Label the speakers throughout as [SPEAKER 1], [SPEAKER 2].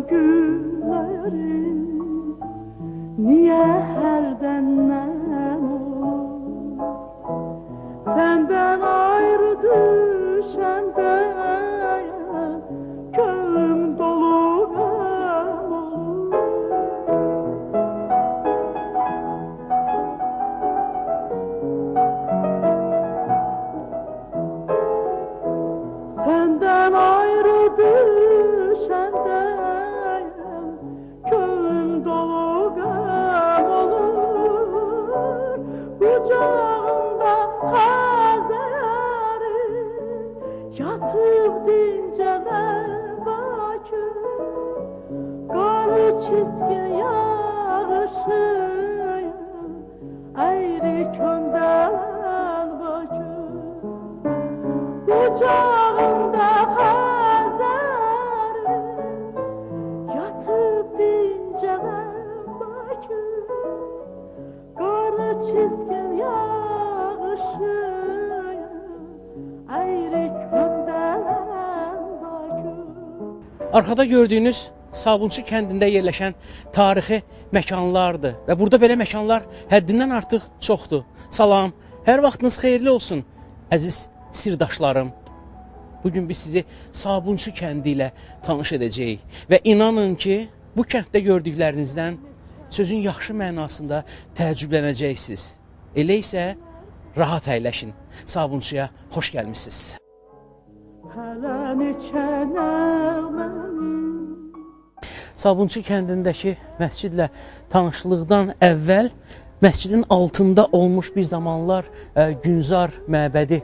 [SPEAKER 1] günlerim niye herden nem olur? Senden ayrı düşende könlüm dolu gam olur. Senden ayrı düşende könlüm dolu gam olur. Kucağında hazarı yatıp dinceler bakır. Kanı çizgi yağışır ayrı könden bakır. Kucağında hazarı yatıp dinceler bakır. Kanı çizgi yağışır ayrı könden bakır.
[SPEAKER 2] Arkada gördüyünüz Sabunçu kəndində yerləşən tarixi məkanlardır və burada belə məkanlar həddindən artıq çoxdur. Salam, hər vaxtınız xeyirli olsun, əziz sirdaşlarım. Bugün biz sizi Sabunçu kəndi ilə tanış edəcəyik və inanın ki, bu kənddə gördüklərinizdən sözün yaxşı mənasında təəccüblənəcəksiniz. Elə isə rahat əyləşin, Sabunçuya xoş gəlmişsiniz.
[SPEAKER 1] Hələ neçə nəğmənim
[SPEAKER 2] Sabunçu kəndindəki məscidlə tanışlıqdan əvvəl məscidin altında olmuş bir zamanlar Günzar məbədi,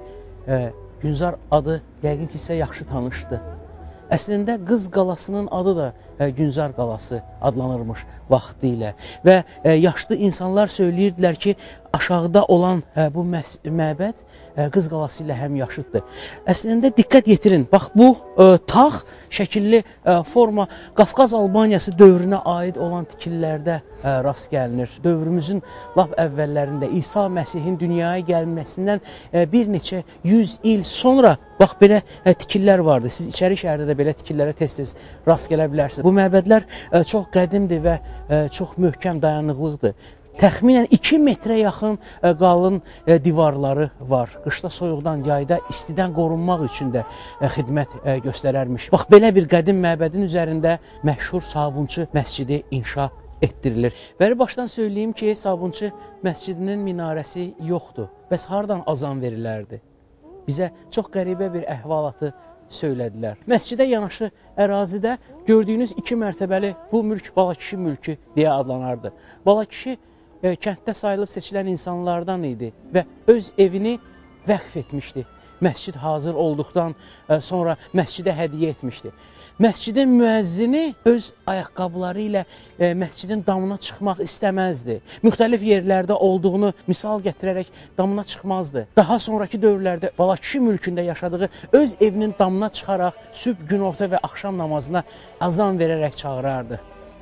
[SPEAKER 2] Günzar adı yəqin ki, sizə yaxşı tanışdır. Əslində Qız qalasının adı da Günzar qalası adlanırmış vaxtı ilə və yaşlı insanlar söyləyirdilər ki, aşağıda olan bu məbəd Qız qalası ilə həm yaşıddır. Əslində diqqət yetirin, bax bu tağ şəkilli forma Qafqaz Albaniyası dövrünə aid olan tikililərdə rast gəlinir. Dövrümüzün lap əvvəllərində İsa Məsihin dünyaya gəlməsindən bir neçə 100 il sonra bax belə tikillər vardı. Siz içəri şəhərdə də belə tikillərə tez-tez rast gələ bilərsiniz. Bu məbədlər çox qədimdir və çox möhkəm dayanıqlıqdır. Təxminən 2 metrə yaxın qalın divarları var. Qışda soyuqdan, yayda istidən qorunmaq üçün də xidmət göstərərmiş. Bax, belə bir qədim məbədin üzərində məşhur Sabunçu məscidi inşa etdirilir. Bəri başdan söyləyeyim ki, Sabunçu məscidinin minarəsi yoxdur. Bəs hardan azan verilərdi? Bizə çox qəribə bir əhvalatı söylədilər. Məscidə yanaşı ərazidə gördüyünüz 2 mərtəbəli bu mülk Balakişi mülkü deyə adlanardı. Balakişi kənddə sayılıb seçilən insanlardan idi və öz evini vəqf etmişdi. Məscid hazır olduqdan sonra məscidə hədiyyə etmişdi. Məscidin müəzzini öz ayaqqabıları ilə məscidin damına çıxmaq istəməzdi. Müxtəlif yerlərdə olduğunu misal gətirərək damına çıxmazdı. Daha sonraki dövrlərdə Balakişi mülkündə yaşadığı öz evinin damına çıxaraq sübh, günorta və axşam namazına azan verərək çağırardı.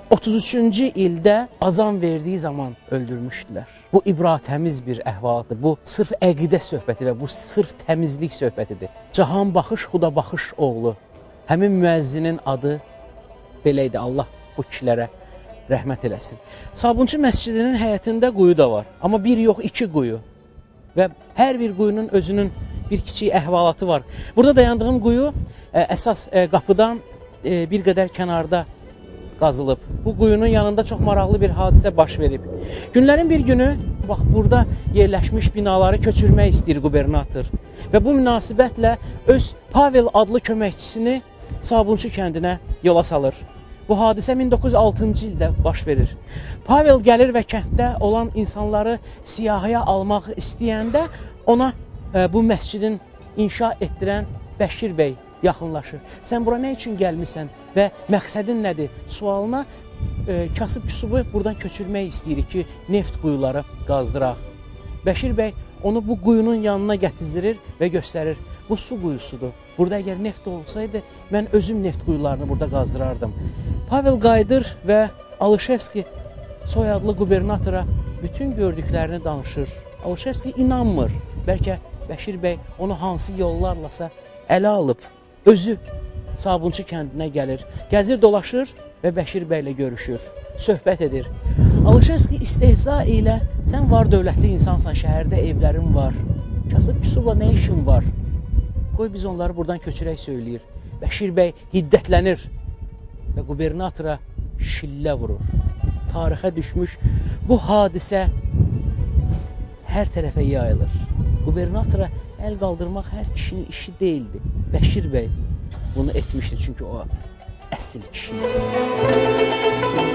[SPEAKER 2] 33-cü ildə azan verdiyi zaman öldürmüşdülər. Bu ibratəmiz bir əhvalatdır. Bu sırf əqidə söhbəti və bu sırf təmizlik söhbətidir. Cahan Baxış Xudabaxış oğlu. Həmin müəzzinin adı belə idi. Allah bu kişilərə rəhmət eləsin. Sabunçu məscidinin həyətində quyu da var. Amma bir yox, 2 quyu. Və hər bir quyunun özünün bir kiçik əhvalatı var. Burada dayandığım quyu əsas qapıdan bir qədər kənarda qazılıb. Bu quyunun yanında çox maraqlı bir hadisə baş verib. Günlərin bir günü bax burada yerləşmiş binaları köçürmək istəyir qubernator və bu münasibətlə öz Pavel adlı köməkçisini Sabunçu kəndinə yola salır. Bu hadisə 1906-cı ildə baş verir. Pavel gəlir və kənddə olan insanları siyahıya almaq istəyəndə ona bu məscidin inşa etdirən Bəşir bəy yaxınlaşır. Sən bura nə üçün gəlmisən və məqsədin nədir? Sualına kasıb-küsubu buradan köçürmək istəyirik ki, neft quyuları qazdıraq. Bəşir bəy onu bu quyunun yanına gətizdirir və göstərir. Bu su quyusudur. Burada əgər neft olsaydı, mən özüm neft quyularını burada qazdırardım. Pavel qayıdır və Alışevski soyadlı qubernatora bütün gördüklərini danışır. Alışevski inanmır. Bəlkə Bəşir bəy onu hansı yollarlasa ələ alıb, özü Sabunçu kəndinə gəlir, gəzir, dolaşır və Bəşir bəylə görüşür, söhbət edir. Alışerski istehza ilə sən var dövlətli insansan, şəhərdə evlərin var, kasıb-küsubla nə işin var? Qoy biz onları buradan köçürək söyləyir. Bəşir bəy hiddətlənir və qubernatora şillə vurur. Tarixə düşmüş bu hadisə hər tərəfə yayılır. Qubernatora əl qaldırmaq hər kişinin işi deyildi. Bəşir bəy bunu etmişdi çünki o əsl kişi idi.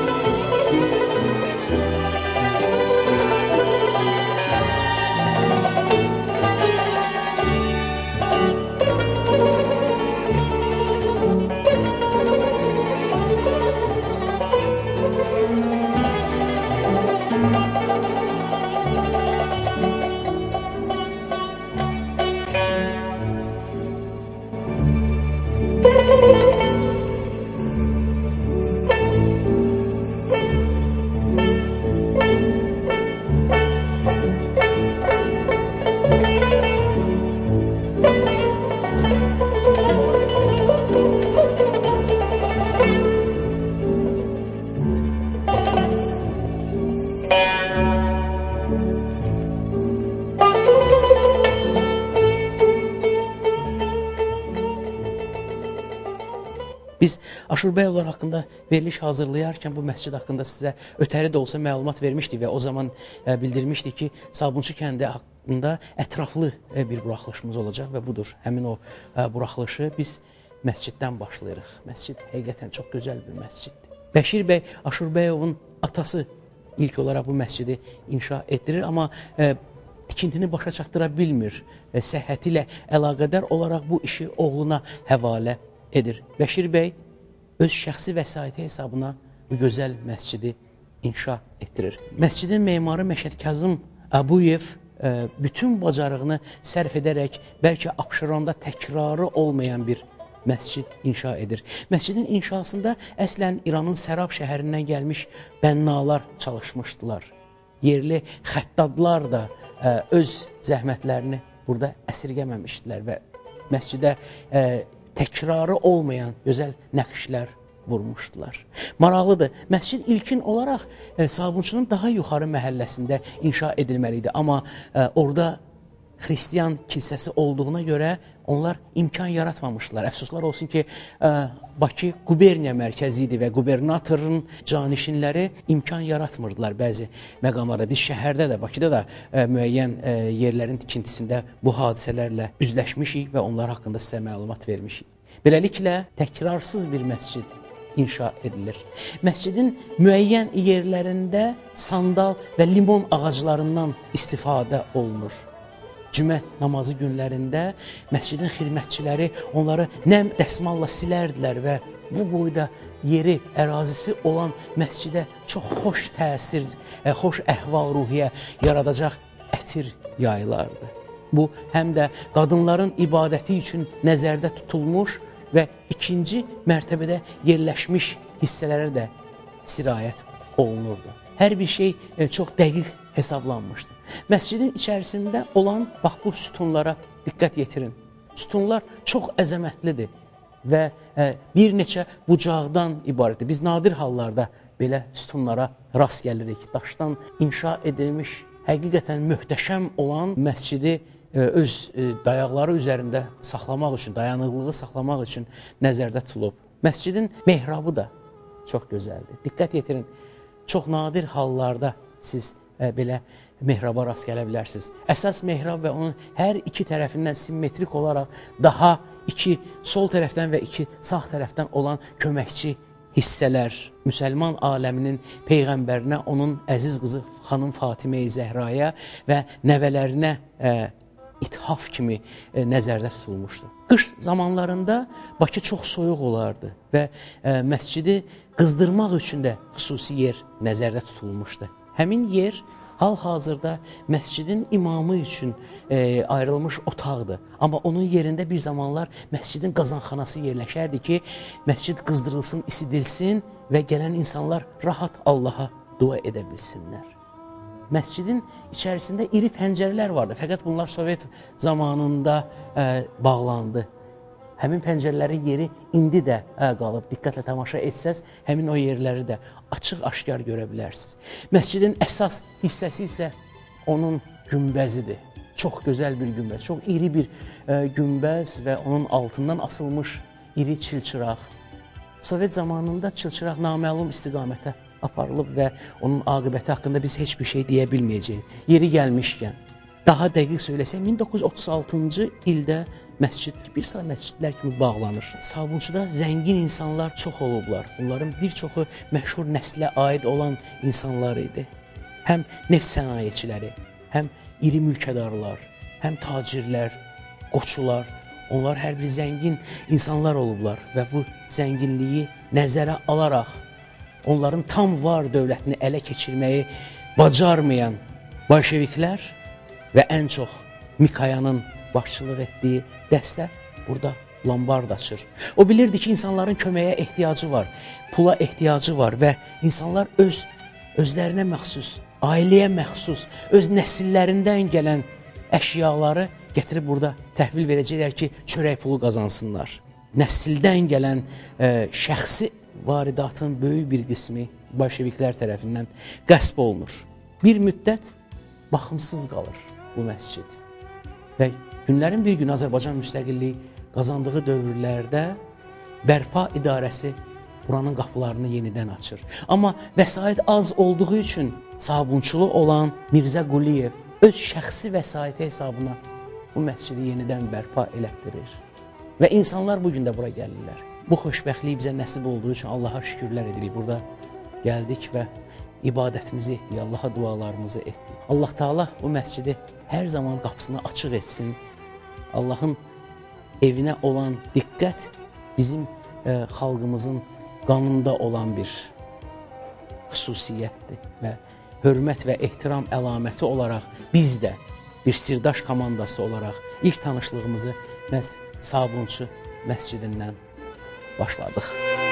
[SPEAKER 2] Biz Aşurbəyovlar haqqında veriliş hazırlayarkən bu məscid haqqında sizə ötəri də olsa məlumat vermişdik və o zaman bildirmişdik ki, Sabunçu kəndi haqqında ətraflı bir buraxılışımız olacaq və budur. Həmin o buraxılışı biz məsciddən başlayırıq. Məscid həqiqətən çox gözəl bir məsciddir. Bəşir bəy Aşurbəyovun atası ilk olaraq bu məscidi inşa etdirir, amma tikintini başa çatdıra bilmir. Səhhəti ilə əlaqədar olaraq bu işi oğluna həvalə edir. Bəşir bəy öz şəxsi vəsaiti hesabına bu gözəl məscidi inşa etdirir. Məscidin memarı Məşəd Kazım Əbuyev bütün bacarığını sərf edərək bəlkə Abşeronda təkrarı olmayan bir məscid inşa edir. Məscidin inşasında əslən İranın Sərab şəhərindən gəlmiş bənnalar çalışmışdılar. Yerli xəttadlar da öz zəhmətlərini burada əsirgəməmişdilər və məscidə təkrarı olmayan gözəl nəqşlər vurmuşdular. Maraqlıdır, məscid ilkin olaraq Sabunçunun daha yuxarı məhəlləsində inşa edilməli idi. Amma orada xristiyan kilsəsi olduğuna görə onlar imkan yaratmamışdılar. Əfsuslar olsun ki, Bakı quberniya mərkəzi idi və qubernatorun canişinləri imkan yaratmırdılar bəzi məqamlarda. Biz şəhərdə də, Bakıda da müəyyən yerlərin tikintisində bu hadisələrlə üzləşmişik və onlar haqqında sizə məlumat vermişik. Beləliklə, təkrarsız bir məscid inşa edilir. Məscidin müəyyən yerlərində sandal və limon ağaclarından istifadə olunur. Cümə namazı günlərində məscidin xidmətçiləri onları nəm dəsmalla silərdilər və bu boyda yeri, ərazisi olan məscidə çox xoş təsir, xoş əhval-ruhiyyə yaradacaq ətir yayılardı. Bu, həm də qadınların ibadəti üçün nəzərdə tutulmuş və ikinci mərtəbədə yerləşmiş hissələrə də sirayət olunurdu. Hər bir şey çox dəqiq hesablanmışdı. Məscidin içərisində olan bax bu sütunlara diqqət yetirin. Sütunlar çox əzəmətlidir və bir neçə bucaqdan ibarətdir. Biz nadir hallarda belə sütunlara rast gəlirik. Daşdan inşa edilmiş, həqiqətən möhtəşəm olan məscidi öz dayaqları üzərində saxlamaq üçün, dayanıqlığı saxlamaq üçün nəzərdə tutulub. Məscidin mehrabı da çox gözəldir. Diqqət yetirin, çox nadir hallarda siz belə mehraba rast gələ bilərsiniz. Əsas mehrab və onun hər iki tərəfindən simmetrik olaraq daha iki sol tərəfdən və iki sağ tərəfdən olan köməkçi hissələr müsəlman aləminin peyğəmbərinə, onun əziz qızı xanım Fatimə-i Zəhraya və nəvələrinə ithaf kimi nəzərdə tutulmuşdu. Qış zamanlarında Bakı çox soyuq olardı və məscidi qızdırmaq üçün də xüsusi yer nəzərdə tutulmuşdu. Həmin yer hal-hazırda məscidin imamı üçün ayrılmış otaqdır. Amma onun yerində bir zamanlar məscidin qazanxanası yerləşərdi ki, məscid qızdırılsın, isidilsin və gələn insanlar rahat Allaha dua edə bilsinlər. Məscidin içərisində iri pəncərələr vardı, fəqət bunlar Sovet zamanında bağlandı. Həmin pəncərələrin yeri indi də qalıb. Diqqətlə tamaşa etsəz, həmin o yerləri də açıq-aşkar görə bilərsiniz. Məscidin əsas hissəsi isə onun günbəzidir. Çox gözəl bir günbəz, çox iri bir günbəz və onun altından asılmış iri çilçıraq. Sovet zamanında çilçıraq naməlum istiqamətə aparılıb və onun aqibəti haqqında biz heç bir şey deyə bilməyəcəyik. Yeri gəlmişkən, daha dəqiq söyləsək, 1936-cı ildə məscid bir sıra məscidlər kimi bağlanır. Sabunçuda zəngin insanlar çox olublar. Bunların bir çoxu məşhur nəslə aid olan insanlar idi. Həm neft sənayeçiləri, həm iri mülkədarlar, həm tacirlər, qoçular. Onlar hər bir zəngin insanlar olublar və bu zənginliyi nəzərə alaraq onların tam var dövlətini ələ keçirməyi bacarmayan bolşeviklər və ən çox Mikayanın başçılıq etdiyi dəstə burada lombard açır. O bilirdi ki, insanların köməyə ehtiyacı var, pula ehtiyacı var və insanlar özlərinə məxsus, ailəyə məxsus, öz nəsillərindən gələn əşyaları gətirib burada təhvil verəcəklər ki, çörək pulu qazansınlar. Nəsildən gələn şəxsi varidatın böyük bir qismi bolşeviklər tərəfindən qəsb olunur. Bir müddət baxımsız qalır bu məscid. Və günlərin bir gün Azərbaycan müstəqilliyi qazandığı dövrlərdə bərpa idarəsi buranın qapılarını yenidən açır. Amma vəsait az olduğu üçün sabunçulu olan Mirzə Quliyev öz şəxsi vəsaiti hesabına bu məscidi yenidən bərpa elətdirir. Və insanlar bugün də bura gəlirlər. Bu xoşbəxtlik bizə nəsib olduğu üçün Allaha şükürlər edirik. Burada gəldik və ibadətimizi etdik, Allaha dualarımızı etdik. Allah Taala bu məscidi hər zaman qapısını açıq etsin. Allahın evinə olan diqqət bizim xalqımızın qanında olan bir xüsusiyyətdir və hörmət və ehtiram əlaməti olaraq biz də bir sirdaş komandası olaraq ilk tanışlığımızı məhz Sabunçu məscidindən başladıq.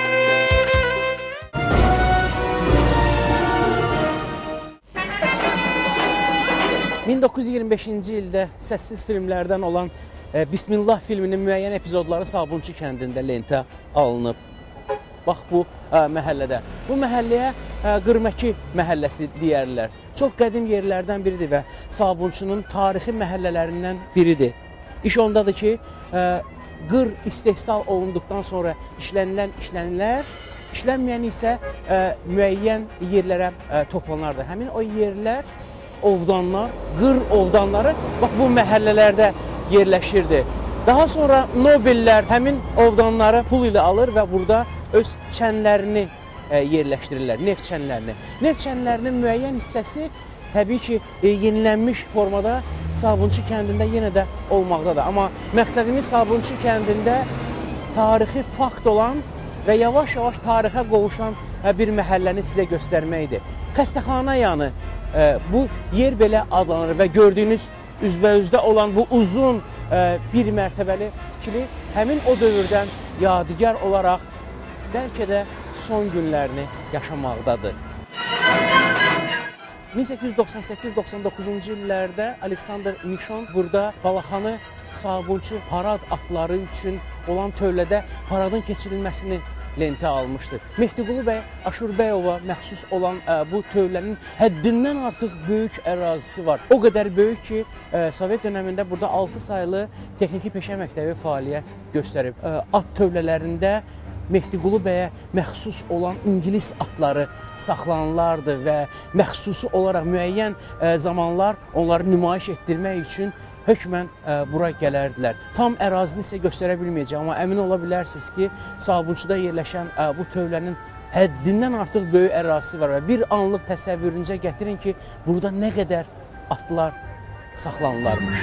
[SPEAKER 2] 1925-ci ildə səssiz filmlərdən olan Bismillah filminin müəyyən epizodları Sabunçu kəndində lentə alınıb. Bax bu məhəllədə. Bu məhəlləyə Qırməki məhəlləsi deyərlər. Çox qədim yerlərdən biridir və Sabunçunun tarixi məhəllələrindən biridir. İş ondadır ki, qır istehsal olunduqdan sonra işlənilər, işlənməyən isə müəyyən yerlərə toplanardı. Həmin o yerlər, ovdanlar, qır ovdanları bax bu məhəllələrdə yerləşirdi. Daha sonra Nobellər həmin ovdanları pul ilə alır və burada öz çənlərini yerləşdirirlər, neft çənlərini. Neft çənlərinin müəyyən hissəsi təbii ki, yenilənmiş formada Sabunçu kəndində yenə də olmaqdadır. Amma məqsədimiz Sabunçu kəndində tarixi fakt olan və yavaş-yavaş tarixə qovuşan bir məhəlləni sizə göstərməkdir. Xəstəxana yanı bu yer belə adlanır və gördüyünüz üzbəyüzdə olan bu uzun bir mərtəbəli tikili həmin o dövrdən yadigar olaraq bəlkə də son günlərini yaşamaqdadır. 1898-99-cu illərdə Aleksandr Mişon burada Balaxanı Sabunçu parad atları üçün olan tövlədə paradın keçirilməsini lentə almışdı. Mehdiqulu bəy Aşurbəyova məxsus olan bu tövlənin həddindən artıq böyük ərazisi var. O qədər böyük ki, Sovet dönəmində burada 6 saylı texniki peşə məktəbi fəaliyyət göstərib. At tövlələrində Mehdiqulu bəyə məxsus olan İngilis atları saxlanılardı və məxsusi olaraq müəyyən zamanlar onları nümayiş etdirmək üçün hökmən bura gələrdilər. Tam ərazini sizə göstərə bilməyəcəm, amma əmin ola bilərsiniz ki, Sabunçuda yerləşən bu tövlənin həddindən artıq böyük ərazisi var və bir anlıq təsəvvürünüzə gətirin ki, burada nə qədər atlar saxlanılarmış.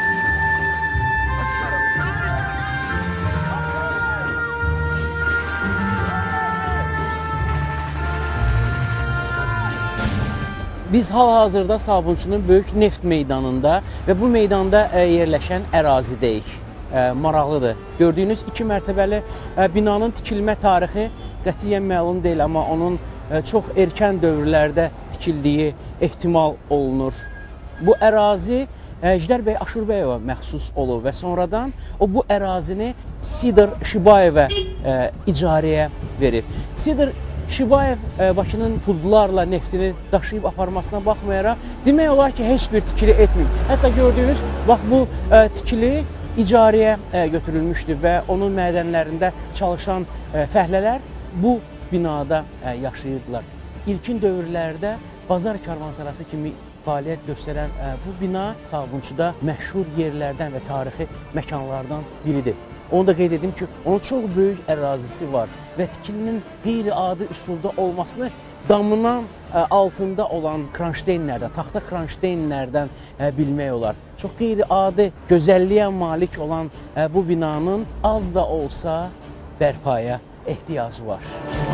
[SPEAKER 2] Biz hal-hazırda Sabunçunun böyük neft meydanında və bu meydanda yerləşən ərazidəyik. Maraqlıdır. Gördüyünüz 2 mərtəbəli binanın tikilmə tarixi qətiyyən məlum deyil, amma onun çox erkən dövrlərdə tikildiyi ehtimal olunur. Bu ərazi Əjdər bəy Aşurbəyova məxsus olub və sonradan o bu ərazini Sidr Şibayevə icarəyə verib. Sidr Şibayev Bakının pudlarla neftini daşıyıb aparmasına baxmayaraq, demək olar ki, heç bir tikili etməyib. Hətta gördüyünüz, bax bu tikili icarəyə götürülmüşdür və onun mədənlərində çalışan fəhlələr bu binada yaşayırdılar. İlkin dövrlərdə bazar karvansarası kimi fəaliyyət göstərən bu bina Sabunçuda məşhur yerlərdən və tarixi məkanlardan biridir. Onu da qeyd edim ki, onun çox böyük ərazisi var və tikilinin qeyri-adi üslubda olmasını damının altında olan kranşteynlərdən, taxta kranşteynlərdən bilmək olar. Çox qeyri-adi gözəlliyə malik olan bu binanın az da olsa bərpaya ehtiyacı var.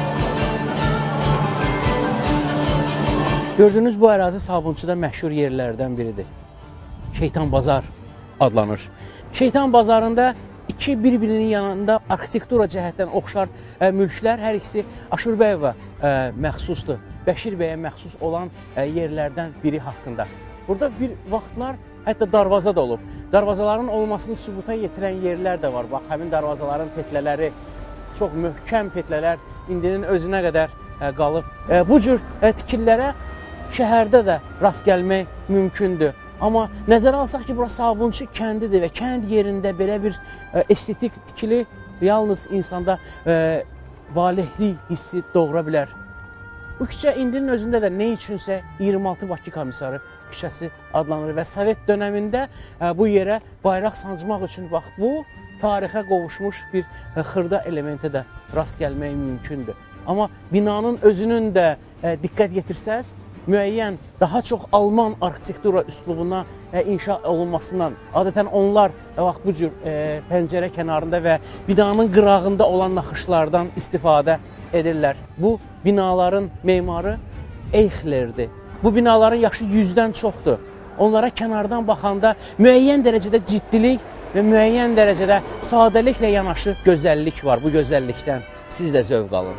[SPEAKER 2] Gördüyünüz bu ərazi Sabunçuda məşhur yerlərdən biridir. Şeytan Bazar adlanır. Şeytan Bazarında iki bir-birinin yanında arxitektura cəhətdən oxşar mülklər, hər ikisi Aşurbəyova məxsusdur. Bəşir bəyə məxsus olan yerlərdən biri haqqında. Burada bir vaxtlar hətta darvaza da olub. Darvazaların olmasını sübuta yetirən yerlər də var. Bax, həmin darvazaların petlələri, çox möhkəm petlələr indinin özünə qədər qalıb. Bu cür tikililərə şəhərdə də rast gəlmək mümkündür. Amma nəzərə alsaq ki, burası Sabunçu kəndidir və kənd yerində belə bir estetik tikili yalnız insanda valehlik hissi doğura bilər. Bu küçə indinin özündə də nə üçünsə 26 Bakı Komissarı küçəsi adlanır və Sovet dönəmində bu yerə bayraq sancmaq üçün bax bu tarixə qovuşmuş bir xırda elementə də rast gəlmək mümkündür. Amma binanın özünün də diqqət yetirsəz, müəyyən daha çox Alman arxitektura üslubuna inşa olunmasından, adətən onlar bu cür pəncərə kənarında və binanın qırağında olan naxışlardan istifadə edirlər. Bu binaların memarı Eyxlerdir. Bu binaların yaşı 100-dən çoxdur. Onlara kənardan baxanda müəyyən dərəcədə ciddilik və müəyyən dərəcədə sadəliklə yanaşı gözəllik var. Bu gözəllikdən siz də zövq alın.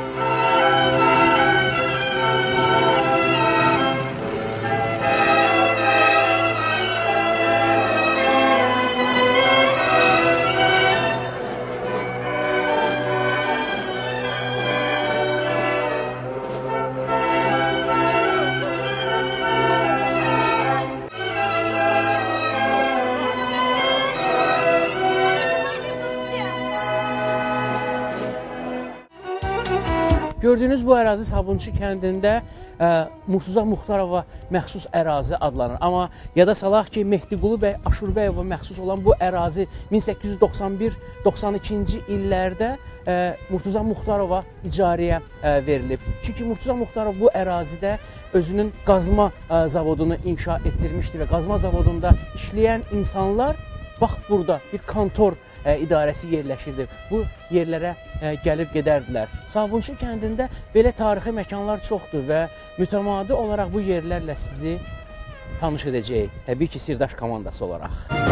[SPEAKER 2] Gördüyünüz bu ərazi Sabunçu kəndində Murtuza Muxtarova məxsus ərazi adlanır. Amma yada salaq ki, Mehdiqulu bəy Aşurbəyova məxsus olan bu ərazi 1891-92-ci illərdə Murtuza Muxtarova icarəyə verilib. Çünki Murtuza Muxtarov bu ərazidə özünün qazma zavodunu inşa etdirmişdi və qazma zavodunda işləyən insanlar bax burada bir kontor idarəsi yerləşirdi. Bu yerlərə gəlib gedərdilər. Sabunçu kəndində belə tarixi məkanlar çoxdur və mütəmadi olaraq bu yerlərlə sizi tanış edəcəyik. Təbii ki, sirdaş komandası olaraq.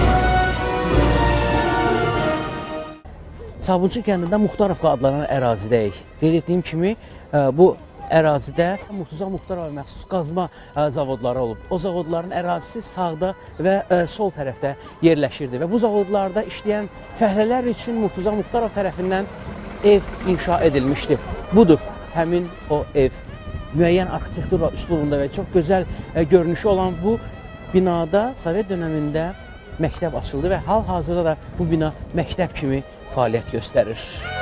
[SPEAKER 2] Sabunçu kəndində Muxtarovka adlanan ərazidəyik. Qeyd etdiyim kimi, bu ərazidə Murtuza Muxtarova məxsus qazma zavodları olub. O zavodların ərazisi sağda və sol tərəfdə yerləşirdi və bu zavodlarda işləyən fəhlələr üçün Murtuza Muxtarov tərəfindən ev inşa edilmişdi. Budur həmin o ev. Müəyyən arxitektura üslubunda və çox gözəl görünüşü olan bu binada Sovet dönəmində məktəb açıldı və hal-hazırda da bu bina məktəb kimi fəaliyyət göstərir.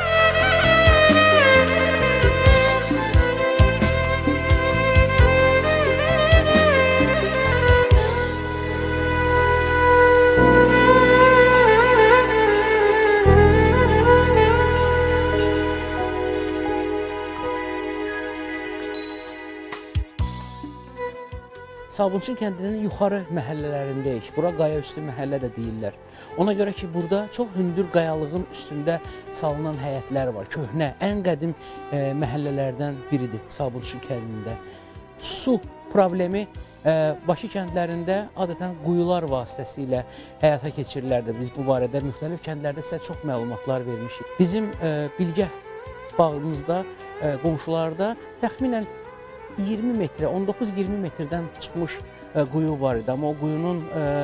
[SPEAKER 2] Sabunçu kəndinin yuxarı məhəllələrindəyik. Bura qayaüstü məhəllə də deyirlər. Ona görə ki, burada çox hündür qayalığın üstündə salınan həyətlər var. Köhnə, ən qədim məhəllələrdən biridir Sabunçu kəndində. Su problemi Bakı kəndlərində adətən quyular vasitəsilə həyata keçirilərdi. Biz bu barədə müxtəlif kəndlərdə sizə çox məlumatlar vermişik. Bizim Bilgəh bağımızda, qonşularda təxminən 20 metrə, 19-20 metrdən çıxmış quyu var idi. Amma o quyunun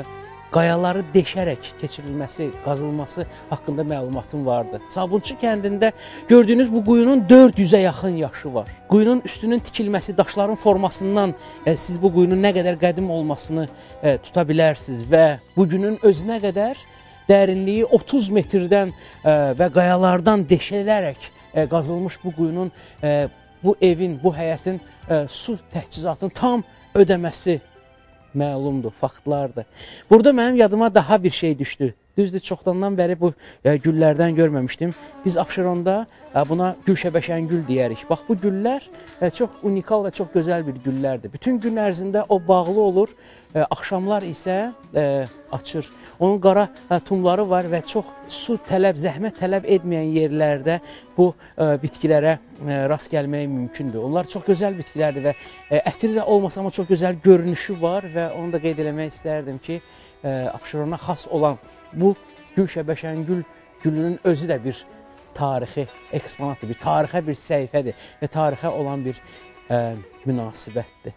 [SPEAKER 2] qayaları deşərək keçirilməsi, qazılması haqqında məlumatım vardı. Sabunçu kəndində gördüyünüz bu quyunun 400-ə yaxın yaşı var. Quyunun üstünün tikilməsi, daşların formasından siz bu quyunun nə qədər qədim olmasını tuta bilərsiniz və bu günün özünə qədər dərinliyi 30 metrdən və qayalardan deşilərək qazılmış bu quyunun, bu evin, bu həyətin su təchizatının tam ödəməsi məlumdur, faktlardır. Burada mənim yadıma daha bir şey düşdü. Düzdür, çoxdandan bəri bu güllərdən görməmişdim. Biz Abşeronda buna gülşəbəşəngül deyərik. Bax, bu güllər çox unikal və çox gözəl bir güllərdir. Bütün gün ərzində o bağlı olur, axşamlar isə açır. Onun qara tumları var və çox su tələb, zəhmət tələb etməyən yerlərdə bu bitkilərə rast gəlmək mümkündür. Onlar çox gözəl bitkilərdir və ətri də olmasa amma çox gözəl görünüşü var və onu da qeyd eləmək istərdim ki, Abşerona xas olan bu gülşəbəşəngül gülünün özü də bir tarixi eksponatdır, bir tarixə bir səhifədir və tarixə olan bir münasibətdir.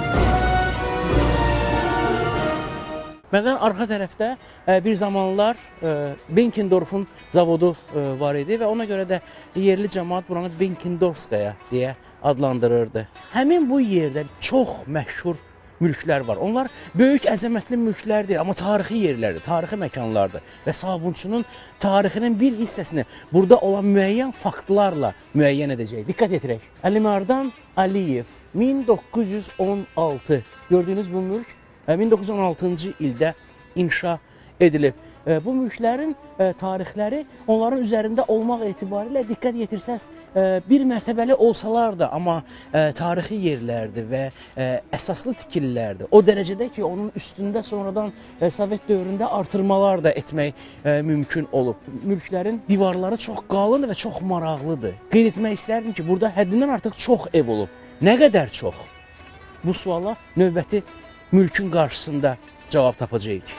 [SPEAKER 2] Məndən arxa tərəfdə bir zamanlar Benkendorfun zavodu var idi və ona görə də yerli cəmaat buranı Benkendorfskaya deyə adlandırırdı. Həmin bu yerdə çox məşhur mülklər var. Onlar böyük, əzəmətli mülklər deyil, amma tarixi yerlərdir, tarixi məkanlardır və Sabunçunun tarixinin bir hissəsini burada olan müəyyən faktlarla müəyyən edəcək. Diqqət etirək. Əlimardan Aliyev 1916 gördüyünüz bu mülk 1916-cı ildə inşa edilib. Bu mülklərin tarixləri onların üzərində olmaq etibarilə diqqət yetirsəz bir mərtəbəli olsalar da, amma tarixi yerlərdir və əsaslı tikililərdir. O dərəcədə ki, onun üstündə sonradan Sovet dövründə artırmalar da etmək mümkün olub. Mülklərin divarları çox qalın və çox maraqlıdır. Qeyd etmək istərdim ki, burada həddindən artıq çox ev olub. Nə qədər çox? Bu suala növbəti mülkün qarşısında cavab tapacağıq.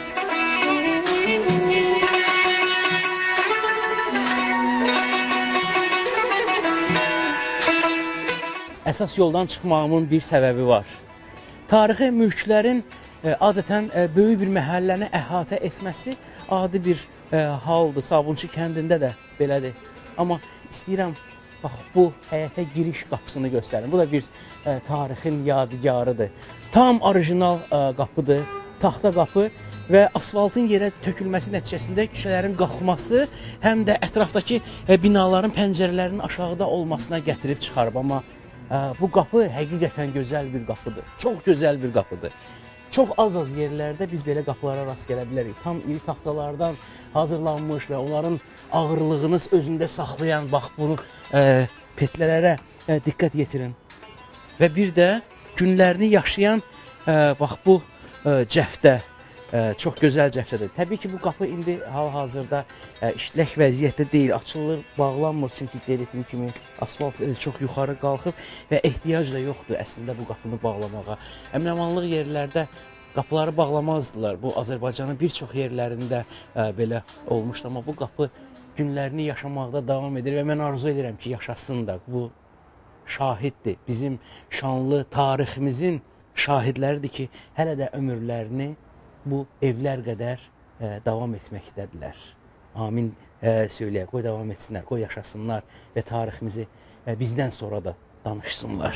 [SPEAKER 2] Əsas yoldan çıxmağımın bir səbəbi var. Tarixi mülklərin adətən böyük bir məhəlləni əhatə etməsi adi bir haldır. Sabunçu kəndində də belədir. Amma istəyirəm, bax, bu həyətə giriş qapısını göstərin. Bu da bir tarixin yadigarıdır. Tam orijinal qapıdır, taxta qapı və asfaltın yerə tökülməsi nəticəsində küçələrin qalxması həm də ətrafdakı binaların pəncərələrinin aşağıda olmasına gətirib çıxarıb. Amma bu qapı həqiqətən gözəl bir qapıdır. Çox gözəl bir qapıdır. Çox az yerlərdə biz belə qapılara rast gələ bilərik. Tam iri taxtalardan hazırlanmış və onların ağırlığını özündə saxlayan, bax, bunu petlərə diqqət yetirin. Və bir də günlərini yaşayan, bax, bu cəftə, çox gözəl cəftədir. Təbii ki, bu qapı indi hal-hazırda işlək vəziyyətdə deyil, açılır, bağlanmır. Çünki qeyd etdiyim kimi asfalt çox yuxarı qalxıb və ehtiyac da yoxdur əslində bu qapını bağlamağa. Əmin-amanlıq yerlərdə qapıları bağlamazdılar. Bu Azərbaycanın bir çox yerlərində belə olmuşdu, amma bu qapı günlərini yaşamaqda davam edir və mən arzu edirəm ki, yaşasın da. Bu şahiddir, bizim şanlı tariximizin şahidləridir ki, hələ də ömürlərini bu evlər qədər davam etməkdədirlər. Amin söyləyək, qoy davam etsinlər, qoy yaşasınlar və tariximizi bizdən sonra da danışsınlar.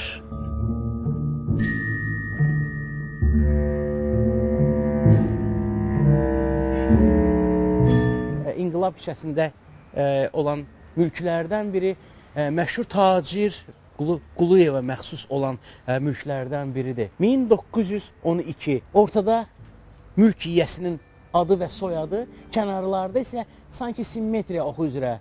[SPEAKER 2] İnqilab küçəsində olan mülklərdən biri, məşhur tacir Quluyeva məxsus olan mülklərdən biridir. 1912 ortada mülk yiyəsinin adı və soyadı, kənarlarda isə sanki simmetriya oxu üzrə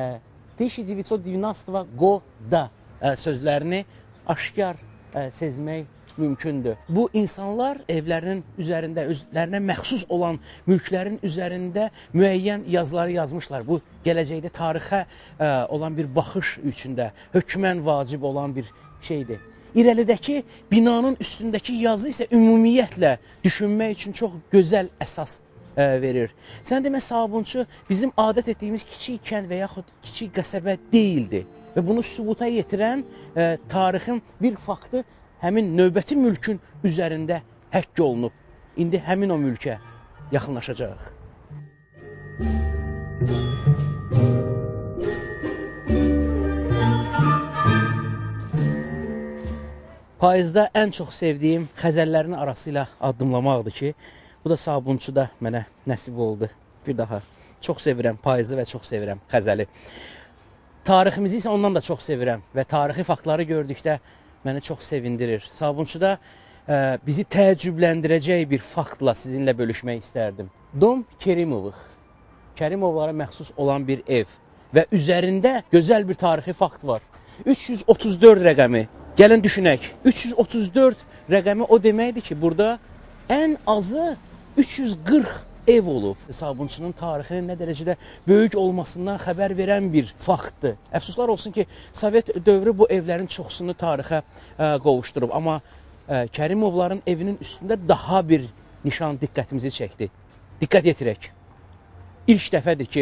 [SPEAKER 2] 1919 goda sözlərini aşkar sezmək mümkündür. Bu insanlar evlərinin üzərində, özlərinə məxsus olan mülklərin üzərində müəyyən yazıları yazmışlar. Bu, gələcəkdə tarixə olan bir baxış üçündə hökmən vacib olan bir şeydir. İrəlidəki binanın üstündəki yazı isə ümumiyyətlə düşünmək üçün çox gözəl əsas verir. Sən demə, Sabunçu bizim adət etdiyimiz kiçik kənd və yaxud kiçik qəsəbə deyildi. Və bunu sübuta yetirən tarixin bir faktı həmin növbəti mülkün üzərində həkk olunub. İndi həmin o mülkə yaxınlaşacaq. Payızda ən çox sevdiyim xəzəllərin arasıyla addımlamaqdır ki, bu da Sabunçuda mənə nəsib oldu. Bir daha çox sevirəm payızı və çox sevirəm xəzəli. Tariximizi isə ondan da çox sevirəm və tarixi faktları gördükdə məni çox sevindirir. Sabunçuda bizi təəccübləndirəcək bir faktla sizinlə bölüşmək istərdim. Dom Kerimov'uq. Kerimovlara məxsus olan bir ev və üzərində gözəl bir tarixi fakt var. 334 rəqəmi. Gəlin düşünək. 334 rəqəmi o deməkdir ki, burada ən azı 340 ev olub. Sabunçunun tarixinin nə dərəcədə böyük olmasından xəbər verən bir faktdır. Əfsuslar olsun ki, Sovet dövrü bu evlərin çoxsunu tarixə qovuşdurub. Amma Kərimovların evinin üstündə daha bir nişan diqqətimizi çəkdi. Diqqət yetirək. İlk dəfədir ki,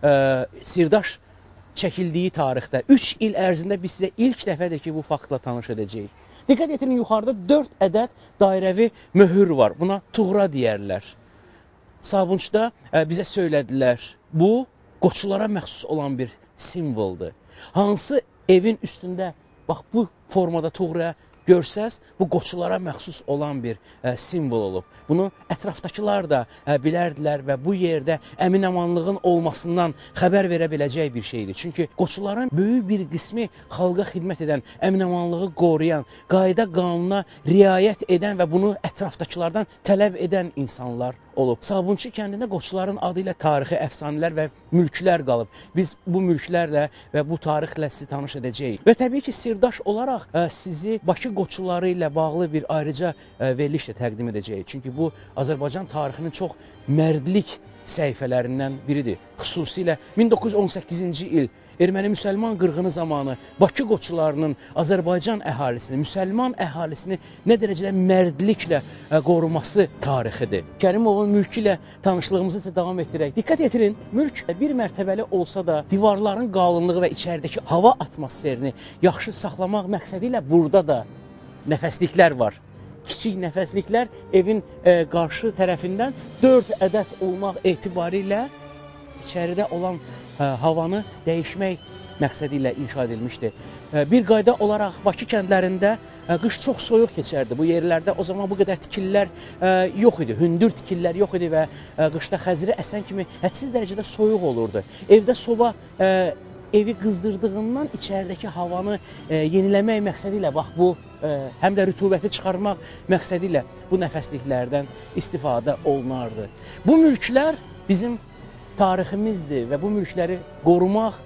[SPEAKER 2] sirdaş çəkildiyi tarixdə 3 il ərzində biz sizə ilk dəfədir ki, bu faktla tanış edəcəyik. Diqqət yetirin, yuxarıda 4 ədəd dairəvi möhür var. Buna tuğra deyərlər. Sabunçda bizə söylədilər, bu qoçulara məxsus olan bir simvoldur. Hansı evin üstündə bax bu formada tuğra görsəz, bu qoçulara məxsus olan bir simvol olub. Bunu ətrafdakılar da bilərdilər və bu yerdə əmin-amanlığın olmasından xəbər verə biləcək bir şeydir. Çünki qoçuların böyük bir qismi xalqa xidmət edən, əmin-amanlığı qoruyan, qayda qanuna riayət edən və bunu ətrafdakılardan tələb edən insanlar olub. Sabunçu kəndində qoçuların adı ilə tarixi əfsanələr və mülklər qalıb. Biz bu mülklərlə və bu tarixlə sizi tanış edəcəyik. Və təbii ki, sirdaş olaraq sizi Bakı qoçuları ilə bağlı bir ayrıca veriliş də təqdim edəcəyik. Çünki bu Azərbaycan tarixinin çox mərdlik səhifələrindən biridir. Xüsusilə 1918-ci il erməni-müsəlman qırğını zamanı Bakı qoçularının Azərbaycan əhalisini, müsəlman əhalisini nə dərəcədə mərdliklə qoruması tarixidir. Kərimovun mülkü ilə tanışlığımızı isə davam etdirək. Diqqət yetirin, mülk bir mərtəbəli olsa da divarların qalınlığı və içəridəki hava atmosferini yaxşı saxlamaq məqsədi ilə burada da nəfəsliklər var. Kiçik nəfəsliklər evin qarşı tərəfindən 4 ədəd olmaq etibarilə içəridə olan havanı dəyişmək məqsədi ilə inşa edilmişdir. Bir qayda olaraq Bakı kəndlərində qış çox soyuq keçərdi. Bu yerlərdə o zaman bu qədər tikililər yox idi, hündür tikililər yox idi və qışda xəzri əsən kimi hədsiz dərəcədə soyuq olurdu. Evdə soba evi qızdırdığından içəridəki havanı yeniləmək məqsədi ilə bax bu həm də rütubəti çıxarmaq məqsədi ilə bu nəfəsliklərdən istifadə olunardı. Bu mülklər bizim tariximizdir və bu mülkləri qorumaq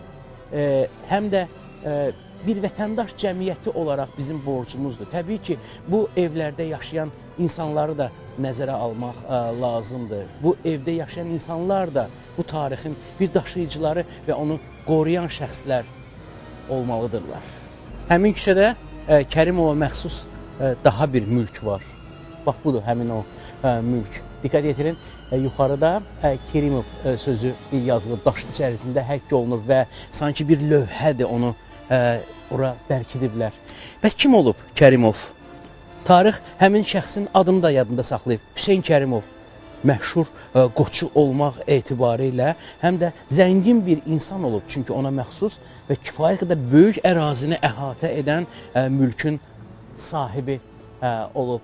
[SPEAKER 2] həm də bir vətəndaş cəmiyyəti olaraq bizim borcumuzdur. Təbii ki, bu evlərdə yaşayan insanları da nəzərə almaq lazımdır. Bu evdə yaşayan insanlar da bu tarixin bir daşıyıcıları və onu qoruyan şəxslər olmalıdırlar. Həmin küçədə Kərimova məxsus daha bir mülk var. Bax, budur həmin o mülk. Diqqət yetirin, yuxarıda Kerimov sözü yazılıb, daş içərisində həkk olunub və sanki bir lövhədir onu ora bərkidiblər. Bəs kim olub Kərimov? Tarix həmin şəxsin adını da yadında saxlayıb. Hüseyn Kərimov məşhur qoçu olmaq etibarilə həm də zəngin bir insan olub. Çünki ona məxsus və kifayət qədər böyük ərazini əhatə edən mülkün sahibi olub.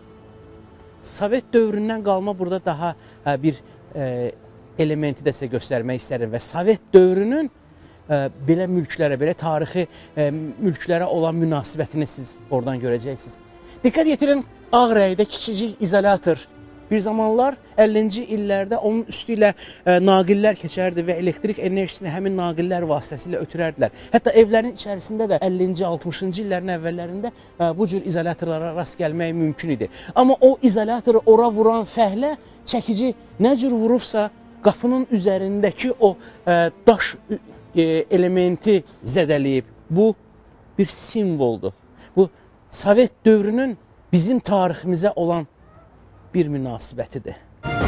[SPEAKER 2] Sovet dövründən qalma burada daha bir elementi də sizə göstərmək istərəm və Sovet dövrünün belə mülklərə, belə tarixi mülklərə olan münasibətini siz oradan görəcəksiniz. Diqqət yetirin, ağ rəngdə kiçicik izolator. Bir zamanlar 50-ci illərdə onun üstü ilə naqillər keçərdi və elektrik enerjisini həmin naqillər vasitəsilə ötürərdilər. Hətta evlərin içərisində də 50-ci, 60-cı illərin əvvəllərində bu cür izolatorlara rast gəlmək mümkün idi. Amma o izolatoru ora vuran fəhlə çəkici nə cür vurubsa, qapının üzərindəki o daş elementi zədələyib. Bu bir simvoldur. Bu Sovet dövrünün bizim tariximizə olan bir münasibətidir.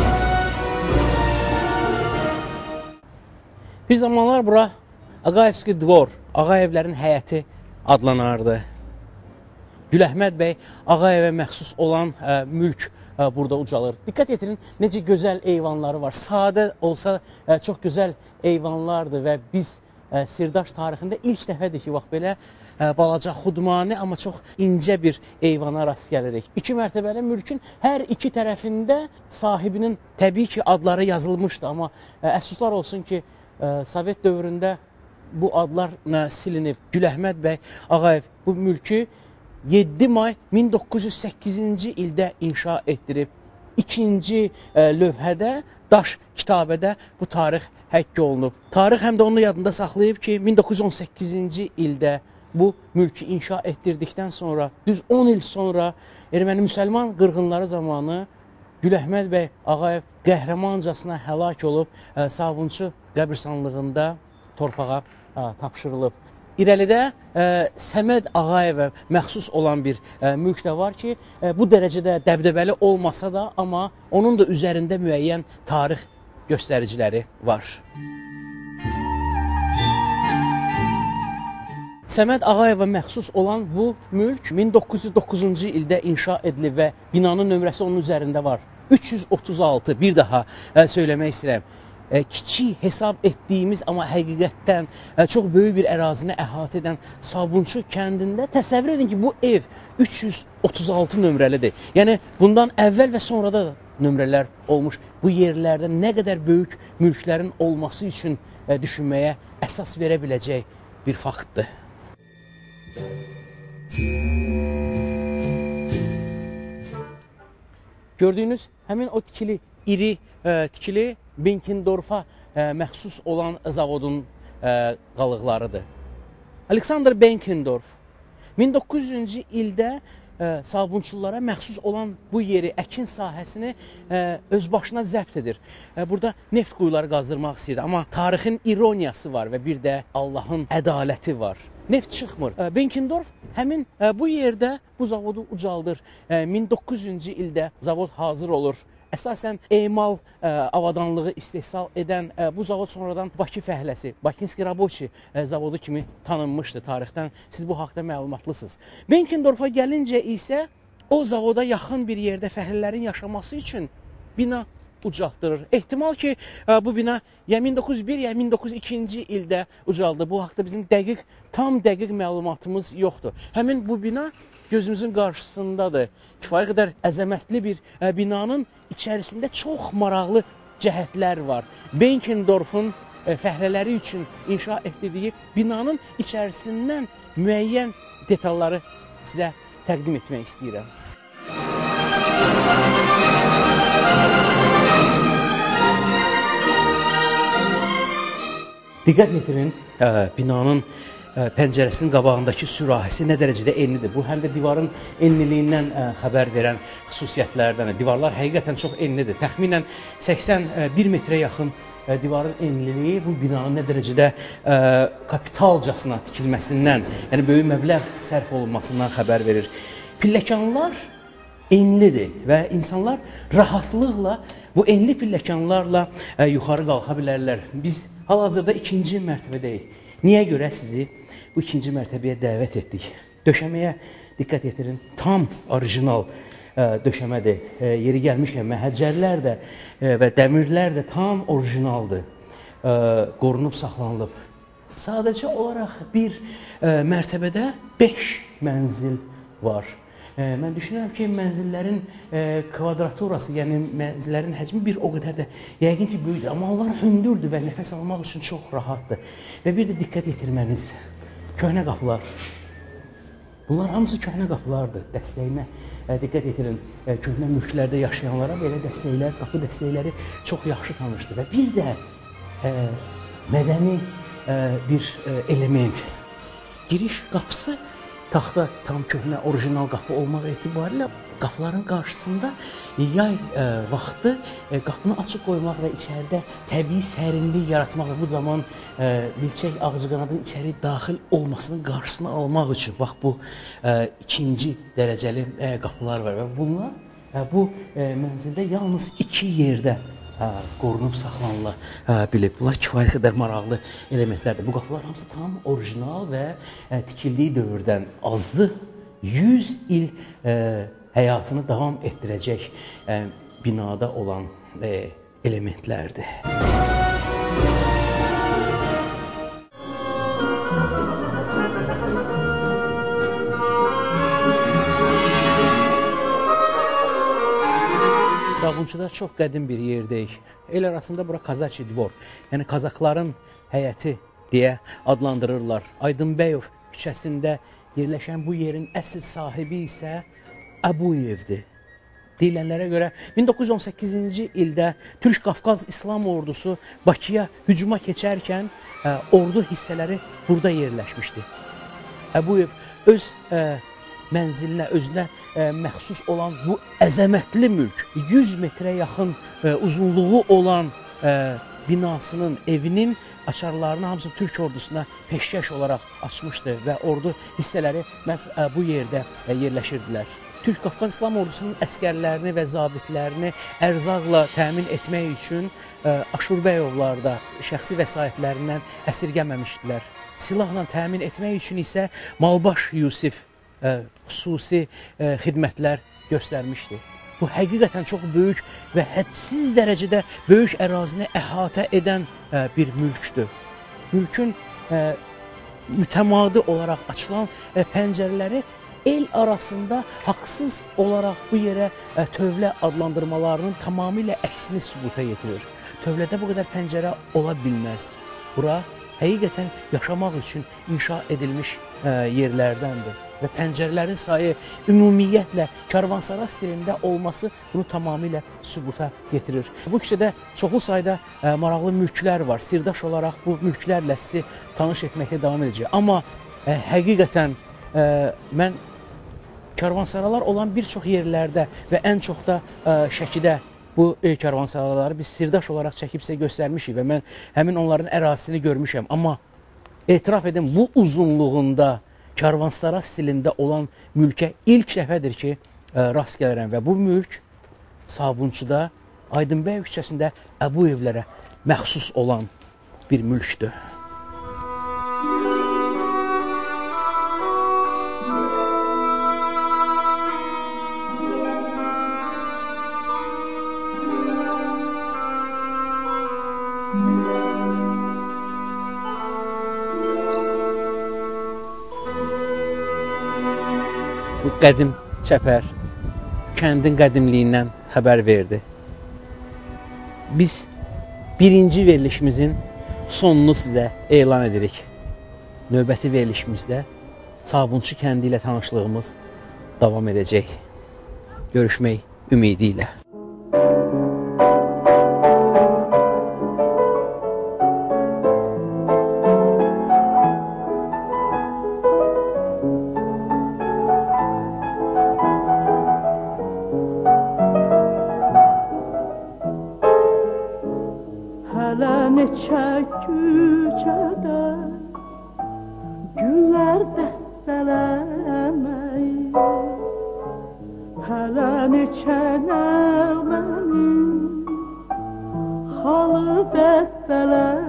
[SPEAKER 2] Bir zamanlar bura Ağayevski Dvor, Ağayevlərin həyəti adlanardı. Güləhməd bəy Ağayevə məxsus olan mülk burada ucalır. Diqqət yetirin, necə gözəl eyvanları var. Sadə olsa çox gözəl eyvanlardır və biz Sirdaş tarixində ilk dəfədir ki, bax belə balaca, xudmani, amma çox incə bir eyvana rast gəlirik. 2 mərtəbəli mülkün hər iki tərəfində sahibinin təbii ki, adları yazılmışdı, amma əfsuslar olsun ki, Sovet dövründə bu adlar silinib. Güləhməd bəy Ağayev bu mülkü 7 may 1908-ci ildə inşa etdirib. İkinci lövhədə, daş kitabədə bu tarix həkk olunub. Tarix həm də onu yadında saxlayıb ki, 1918-ci ildə bu mülkü inşa etdirdikdən sonra, düz 10 il sonra erməni-müsəlman qırğınları zamanı Güləhməd bəy Ağayev qəhrəmancasına həlak olub, Sabunçu qəbirstanlığında torpağa tapşırılıb. İrəlidə Səməd Ağayevə məxsus olan bir mülk də var ki, bu dərəcədə dəbdəbəli olmasa da, amma onun da üzərində müəyyən tarix göstəriciləri var. Səməd Ağayeva məxsus olan bu mülk 1909-cu ildə inşa edilib və binanın nömrəsi onun üzərində var. 336, bir daha söyləmək istəyirəm. Kiçik hesab etdiyimiz, amma həqiqətdən çox böyük bir ərazini əhatə edən Sabunçu kəndində təsəvvür edin ki, bu ev 336 nömrəlidir. Yəni, bundan əvvəl və sonrada da nömrələr olmuş. Bu yerlərdə nə qədər böyük mülklərin olması üçün düşünməyə əsas verə biləcək bir faktdır. Gördüyünüz həmin o tikili, iri tikili Benkendorfa məxsus olan zavodun qalıqlarıdır. Alexander Benkendorf 1900-cü ildə Sabunçulara məxsus olan bu yeri, əkin sahəsini öz başına zəbt edir. Burada neft quyuları qazdırmaq istəyir, amma tarixin ironiyası var və bir də Allahın ədaləti var. Neft çıxmır. Benkendorf həmin bu yerdə bu zavodu ucaldır. 1900-cü ildə zavod hazır olur. Əsasən emal avadanlığı istehsal edən bu zavod sonradan Bakı fəhləsi, Bakinski Raboçi zavodu kimi tanınmışdı tarixdən. Siz bu haqda məlumatlısınız. Benkendorfa gəlincə isə o zavoda yaxın bir yerdə fəhlələrin yaşaması üçün bina ucaltdırır. Ehtimal ki, bu bina ya 1901 ya 1902-ci ildə ucaldı. Bu haqda bizim tam dəqiq məlumatımız yoxdur. Həmin bu bina gözümüzün qarşısındadır. Kifayət qədər əzəmətli bir binanın içərisində çox maraqlı cəhətlər var. Benkendorfun fəhlələri üçün inşa etdirdiyi binanın içərisindən müəyyən detalları sizə təqdim etmək istəyirəm. Diqqət yetirin, binanın pəncərəsinin qabağındakı sürahisi nə dərəcədə enlidir. Bu, həm də divarın enliliyindən xəbər verən xüsusiyyətlərdən. Divarlar həqiqətən çox enlidir. Təxminən 81 metrə yaxın divarın enliliyi bu binanın nə dərəcədə kapitalcasına tikilməsindən, yəni böyük məbləğ sərf olunmasından xəbər verir. Pilləkanlar enlidir və insanlar rahatlıqla bu enli pilləkanlarla yuxarı qalxa bilərlər. Biz hal-hazırda 2-ci mərtəbədəyik. Niyə görə sizi bu 2-ci mərtəbəyə dəvət etdik? Döşəməyə diqqət yetirin, tam orijinal döşəmədir. Yeri gəlmişkən məhəccərlər də və dəmirlər də tam orijinaldır, qorunub saxlanılıb. Sadəcə olaraq bir mərtəbədə 5 mənzil var. Mən düşünürəm ki, mənzillərin kvadraturası, yəni mənzillərin həcmi bir o qədər də yəqin ki, böyükdür. Amma onlar hündürdür və nəfəs almaq üçün çox rahatdır. Və bir də diqqət yetirməniz, köhnə qapılar. Bunlar hamısı köhnə qapılardır. Dəstəyinə diqqət yetirin. Köhnə mülklərdə yaşayanlara belə dəstəklər, qapı dəstəkləri çox yaxşı tanışdır. Və bir də mədəni bir element. Giriş qapısı taxta tam köhnə orijinal qapı olmaq etibarilə qapıların qarşısında yay vaxtı qapını açıq qoymaq və içəridə təbii sərinlik yaratmaq və bu zaman milçək ağcıqanadın içəri daxil olmasının qarşısını almaq üçün bax bu ikinci dərəcəli qapılar var və bunlar bu mənzildə yalnız 2 yerdə qorunub saxlanıla bilib. Bunlar kifayət qədər maraqlı elementlərdir. Bu qapılar hamısı tam orijinal və tikildiyi dövrdən azı 100 il həyatını davam etdirəcək binada olan elementlərdir. Sabunçuda çox qədim bir yerdəyik. El arasında bura Kazaçi Dvor, yəni Kazakların həyəti deyə adlandırırlar. Aydınbəyov küçəsində yerləşən bu yerin əsl sahibi isə Əbuyevdir. Deyilənlərə görə 1918-ci ildə Türk Qafqaz İslam ordusu Bakıya hücuma keçərkən ordu hissələri burada yerləşmişdi. Əbuyev öz mənzilinə, özünə məxsus olan bu əzəmətli mülk, 100 metrə yaxın uzunluğu olan binasının, evinin açarlarını hamısı Türk ordusuna peşkəş olaraq açmışdı və ordu hissələri məhz bu yerdə yerləşirdilər. Türk Qafqaz İslam ordusunun əskərlərini və zabitlərini ərzaqla təmin etmək üçün Aşurbəyovlar da şəxsi vəsaitlərindən əsirgəməmişdilər. Silahla təmin etmək üçün isə Malbaş Yusif xüsusi xidmətlər göstərmişdi. Bu həqiqətən çox böyük və hədsiz dərəcədə böyük ərazini əhatə edən bir mülkdür. Mülkün mütəmadi olaraq açılan pəncərələri el arasında haqsız olaraq bu yerə tövlə adlandırmalarının tamamilə əksini sübuta yetirir. Tövlədə bu qədər pəncərə ola bilməz. Bura həqiqətən yaşamaq üçün inşa edilmiş yerlərdəndir. Və pəncərələrin sayı ümumiyyətlə karvansara stilində olması bunu tamamilə sübuta getirir. Bu küçədə çoxlu sayda maraqlı mülklər var. Sirdaş olaraq bu mülklərlə sizi tanış etməklə davam edəcək. Amma həqiqətən mən karvansaralar olan bir çox yerlərdə və ən çox da Şəkidə bu karvansaraları biz sirdaş olaraq çəkib sizə göstərmişik və mən həmin onların ərazisini görmüşəm. Amma etiraf edin, bu uzunluğunda karvansara stilində olan mülkə ilk dəfədir ki, rast gəlirəm və bu mülk Sabunçuda Aydınbəyov küçəsində Əbuyevlərə məxsus olan bir mülkdür. Bu qədim çəpər kəndin qədimliyindən xəbər verdi. Biz birinci verilişimizin sonunu sizə elan edirik. Növbəti verilişimizdə Sabunçu kəndi ilə tanışlığımız davam edəcək. Görüşmək ümidi ilə.
[SPEAKER 1] Hələ neçə küçədə güllər dəstələmək, hələ neçə nəğmənin xalı bəstələmək.